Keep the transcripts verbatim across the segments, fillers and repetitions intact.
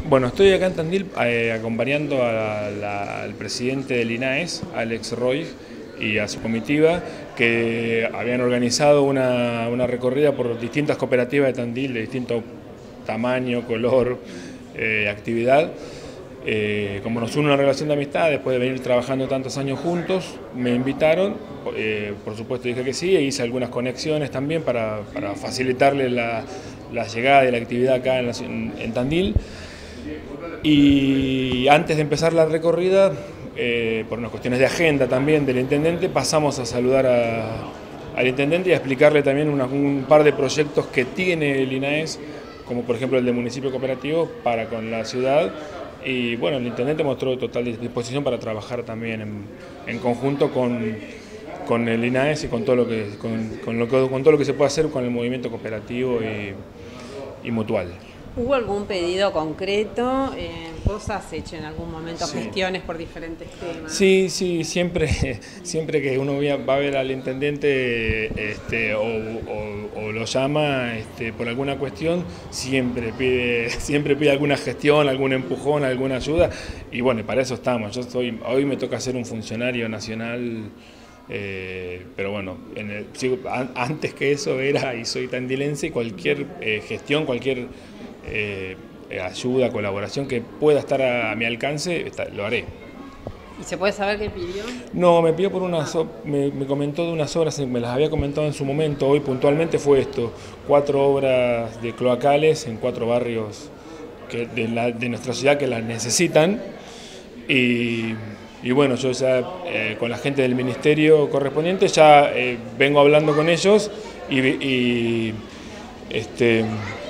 Bueno, estoy acá en Tandil eh, acompañando a la- al presidente del I N A E S, Alex Roig, y a su comitiva, que habían organizado una, una recorrida por distintas cooperativas de Tandil, de distinto tamaño, color, eh, actividad. Eh, como nos une una relación de amistad, después de venir trabajando tantos años juntos, me invitaron, eh, por supuesto dije que sí, e hice algunas conexiones también para, para facilitarle la, la llegada de la actividad acá en, la, en, en Tandil. Y antes de empezar la recorrida, eh, por unas cuestiones de agenda también del intendente, pasamos a saludar a, al intendente y a explicarle también una, un par de proyectos que tiene el I N A E S, como por ejemplo el de municipio cooperativo para con la ciudad. Y bueno, el intendente mostró total disposición para trabajar también en, en conjunto con, con el I N A E S y con todo lo que, con, con lo que, con todo lo que se puede hacer con el movimiento cooperativo y, y mutual. ¿Hubo algún pedido concreto? Eh, ¿Vos has hecho en algún momento Sí. gestiones por diferentes temas? Sí, sí, siempre, siempre que uno va a ver al intendente este, o, o, o lo llama este, por alguna cuestión, siempre pide, siempre pide alguna gestión, algún empujón, alguna ayuda. Y bueno, para eso estamos. Yo estoy, hoy me toca ser un funcionario nacional. Eh, pero bueno, en el, antes que eso era y soy tandilense y cualquier eh, gestión, cualquier eh, ayuda, colaboración que pueda estar a, a mi alcance, está, lo haré. ¿Y se puede saber qué pidió? No, me pidió por unas, ah. me, me comentó de unas obras, me las había comentado en su momento, hoy puntualmente fue esto, cuatro obras de cloacales en cuatro barrios que de, la, de nuestra ciudad que las necesitan. Y, y bueno, yo ya eh, con la gente del ministerio correspondiente ya eh, vengo hablando con ellos y, y, este,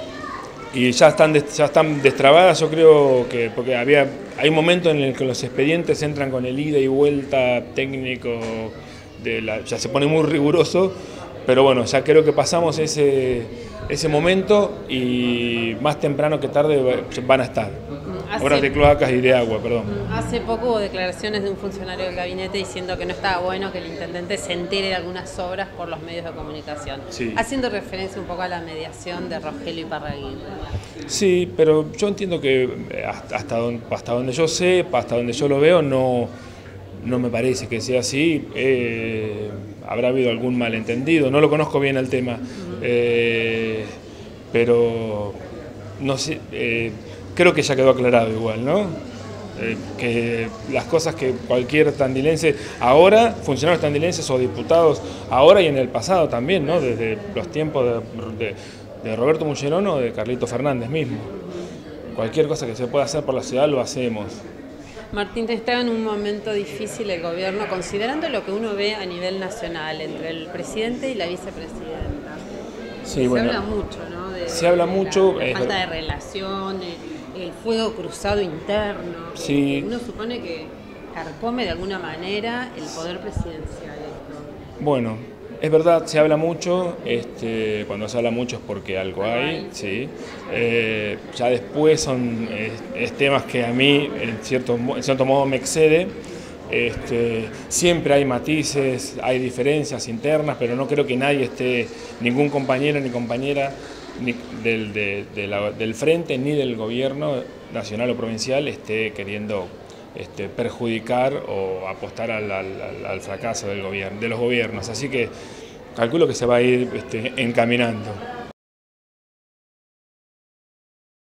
y ya, están, ya están destrabadas, yo creo que porque había, hay un momento en el que los expedientes entran con el ida y vuelta técnico, de la, ya se pone muy riguroso, pero bueno, ya creo que pasamos ese, ese momento y más temprano que tarde van a estar. Hace, obras de cloacas y de agua, perdón. Hace poco hubo declaraciones de un funcionario del gabinete diciendo que no estaba bueno que el intendente se entere de algunas obras por los medios de comunicación, sí. Haciendo referencia un poco a la mediación de Rogelio Iparraguirre. Sí, pero yo entiendo que hasta donde, hasta donde yo sé, hasta donde yo lo veo, no, no me parece que sea así. Eh, habrá habido algún malentendido, no lo conozco bien el tema, uh-huh. eh, pero no sé... Eh, Creo que ya quedó aclarado igual, ¿no? Eh, que las cosas que cualquier tandilense, ahora, funcionarios tandilenses o diputados, ahora y en el pasado también, ¿no? Desde los tiempos de, de, de Roberto Mullerón o de Carlito Fernández mismo. Cualquier cosa que se pueda hacer por la ciudad lo hacemos. Martín, está en un momento difícil el gobierno, considerando lo que uno ve a nivel nacional entre el presidente y la vicepresidenta. Sí, se bueno, habla mucho, ¿no? De, se habla de mucho. La, la eh, falta de relación, el, el fuego cruzado interno. Sí. Uno supone que carcome de alguna manera el poder presidencial. Esto. Bueno, es verdad, se habla mucho. Este, cuando se habla mucho es porque algo hay, hay. Sí. Eh, ya después son eh, es temas que a mí, en cierto, en cierto modo, me excede. Este, siempre hay matices, hay diferencias internas, pero no creo que nadie esté, ningún compañero ni compañera ni del, de, de la, del frente ni del gobierno nacional o provincial esté queriendo este, perjudicar o apostar al, al, al fracaso del gobierno, de los gobiernos. Así que calculo que se va a ir este, encaminando.